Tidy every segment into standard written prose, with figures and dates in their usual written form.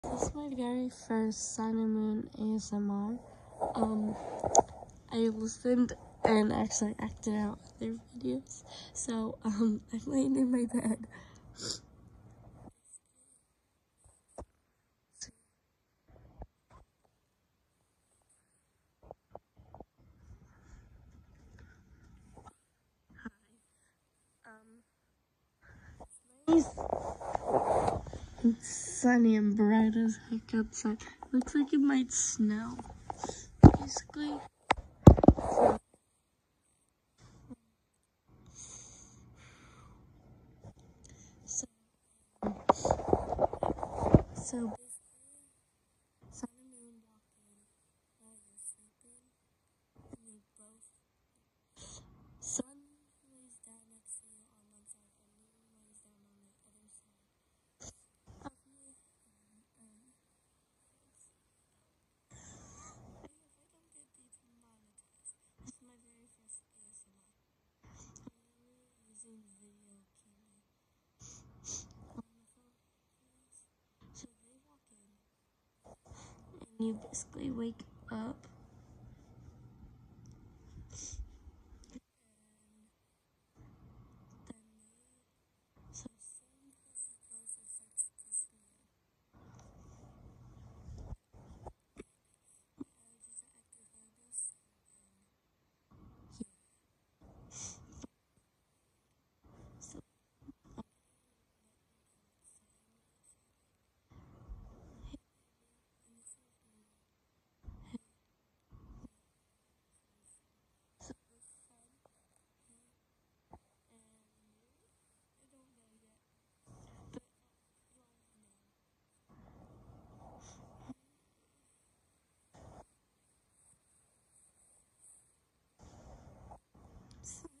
This is my very first Sun and Moon ASMR. I listened and actually acted out other videos. So, I'm laying in my bed. It's sunny and bright as heck outside. Looks like it might snow. Basically. So, so Sun and Moon walk in while you're sleeping, and they both. Sun lays down next to you on one side, and Moon lays down on the other side of you. I hope I don't get demonetized. This is my very first ASMR. I'm only using video camera on the phone. So they walk in, and you basically wake up. So Sun closes close and starts kissing you. Just acted harmless. So so the Sun and I don't know yet, but you'll know. Sun,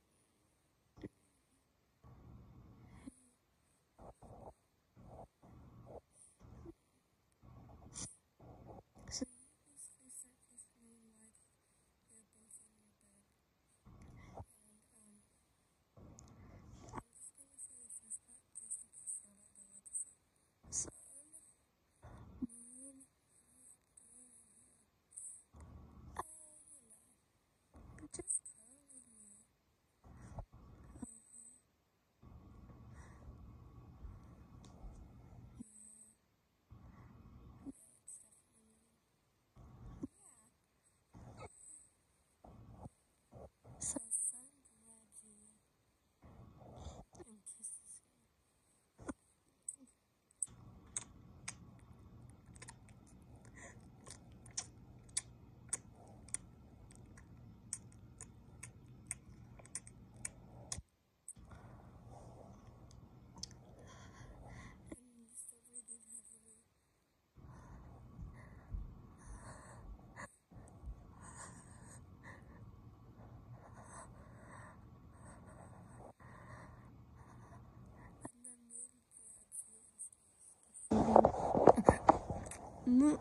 so you basically start kissing me while you're both in your bed. And I'm just gonna say the first part just in case y'all don't know what to say. Sun, Moon, just calling you. It's definitely Moon. So Sun grabs you and kisses you. And you still breathing heavily. And then Moon grabs you and starts kissing you.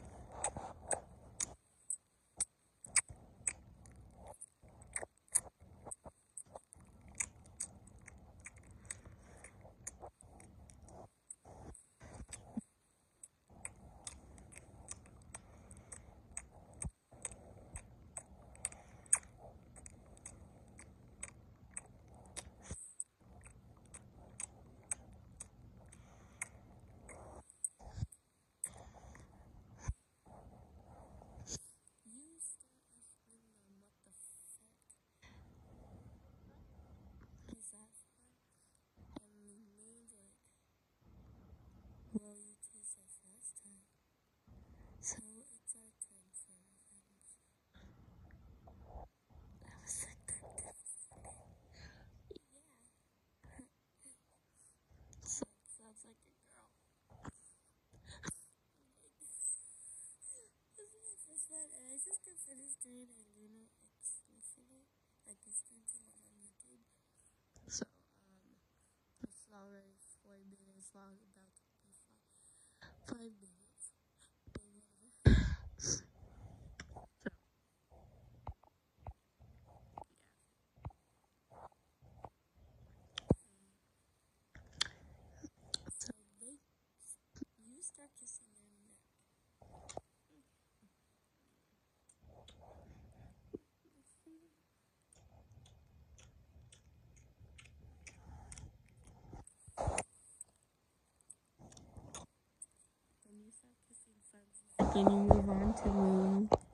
You start asking them what the fuck is that for? And Moon's like, well, you teased us last time. So it's our turn for revenge. I was like, that yeah. So it sounds like a girl. This is my first one, and I just got finished doing a Luna X listener, like listening to one on YouTube. So, it's already 4 minutes long, about to be 5 minutes. But whatever. So you start kissing Can you move on to Moon?